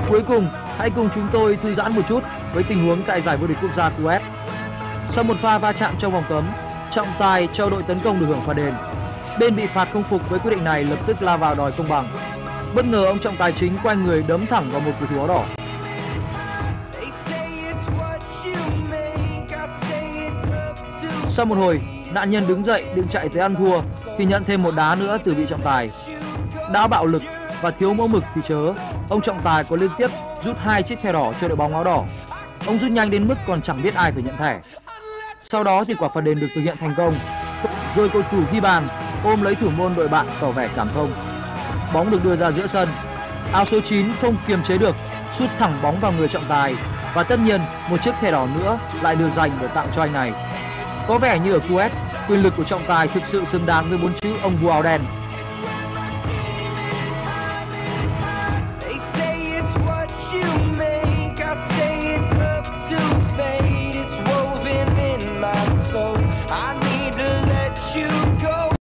Cuối cùng, hãy cùng chúng tôi thư giãn một chút với tình huống tại giải vô địch quốc gia Kuwait. Sau một pha va chạm trong vòng cấm, trọng tài cho đội tấn công được hưởng pha đền. Bên bị phạt không phục với quyết định này lập tức la vào đòi công bằng. Bất ngờ ông trọng tài chính quay người đấm thẳng vào một cầu thủ áo đỏ. Sau một hồi, nạn nhân đứng dậy định chạy tới ăn thua thì nhận thêm một đá nữa từ vị trọng tài. Đã bạo lực và thiếu mẫu mực thì chớ, ông trọng tài có liên tiếp rút 2 chiếc thẻ đỏ cho đội bóng áo đỏ. Ông rút nhanh đến mức còn chẳng biết ai phải nhận thẻ. Sau đó thì quả phạt đền được thực hiện thành công, rồi cầu thủ ghi bàn ôm lấy thủ môn đội bạn tỏ vẻ cảm thông. Bóng được đưa ra giữa sân, áo số 9 không kiềm chế được, sút thẳng bóng vào người trọng tài và tất nhiên một chiếc thẻ đỏ nữa lại được dành để tặng cho anh này. Có vẻ như ở Kuwait, quyền lực của trọng tài thực sự xứng đáng với 4 chữ ông vua áo đen. I need to let you go.